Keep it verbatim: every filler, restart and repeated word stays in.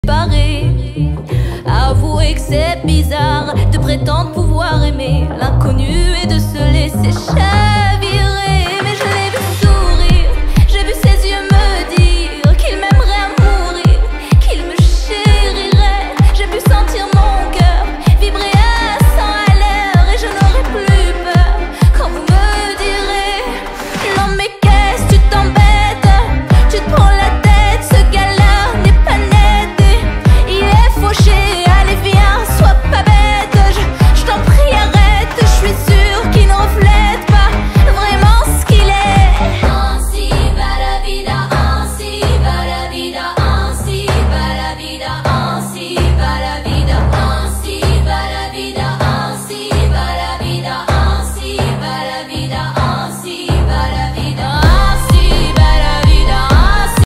séparés. Avouez que c'est bizarre de prétendre pouvoir aimer l'inconnu et de se laisser cher.